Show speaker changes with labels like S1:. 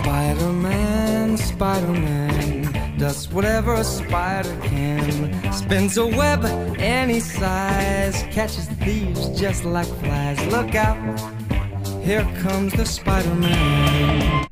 S1: Spider-Man, Spider-Man does whatever a spider can. Spins a web any size, catches thieves just like flies. Look out, here comes the Spider-Man.